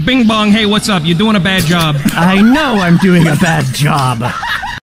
Bing bong, hey, what's up? You're doing a bad job. I know I'm doing a bad job.